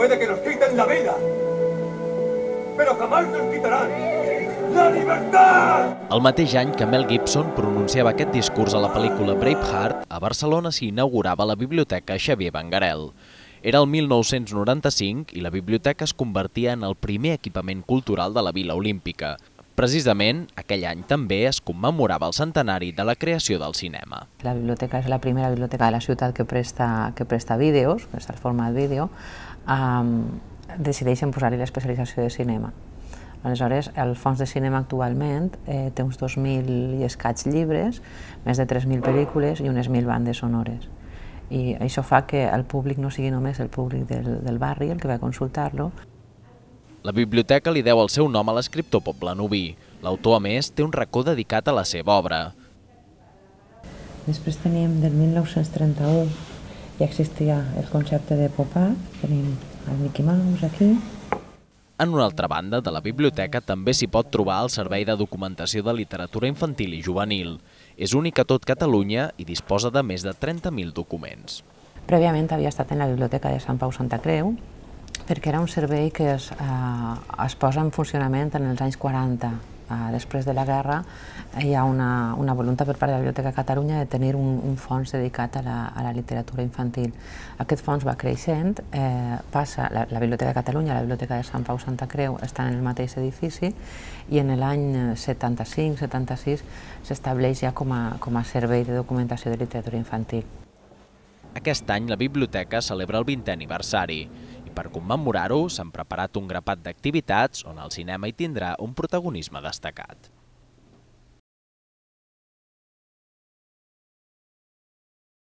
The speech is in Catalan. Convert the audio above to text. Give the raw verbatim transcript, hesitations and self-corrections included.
Puede que nos quiten la vida, pero jamás nos quitarán la libertad! El mateix any que Mel Gibson pronunciava aquest discurs a la pel·lícula Braveheart, a Barcelona s'hi inaugurava la Biblioteca Xavier Benguerel. Era el mil nou-cents noranta-cinc i la biblioteca es convertia en el primer equipament cultural de la Vila Olímpica. Precisament, aquell any també es commemorava el centenari de la creació del cinema. La biblioteca és la primera biblioteca de la ciutat que presta, que presta vídeos, presta el format vídeo, um, decideixen posar-hi l'especialització de cinema. Aleshores, el Fons de Cinema actualment eh, té uns dos mil i escaig llibres, més de tres mil pel·lícules i unes mil bandes sonores. I això fa que el públic no sigui només el públic del, del barri el que va a consultar-lo. La biblioteca li deu el seu nom a l'escriptor poblanoví. L'autor, a més, té un racó dedicat a la seva obra. Després tenim del mil nou-cents trenta-u, ja existia el concepte de pop-up, tenim el Mickey Mouse aquí. En una altra banda de la biblioteca també s'hi pot trobar el Servei de Documentació de Literatura Infantil i Juvenil. És únic a tot Catalunya i disposa de més de trenta mil documents. Prèviament havia estat en la Biblioteca de Sant Pau Santa Creu, perquè era un servei que es, eh, es posa en funcionament en els anys quaranta. Eh, després de la guerra hi ha una, una voluntat per part de la Biblioteca de Catalunya de tenir un, un fons dedicat a la, a la literatura infantil. Aquest fons va creixent, eh, passa, la, la Biblioteca de Catalunya i la Biblioteca de Sant Pau Santa Creu estan en el mateix edifici i en l'any setanta-cinc setanta-sis s'estableix ja com a, com a servei de documentació de literatura infantil. Aquest any la biblioteca celebra el vintè aniversari i per commemorar-ho s'han preparat un grapat d'activitats on el cinema hi tindrà un protagonisme destacat.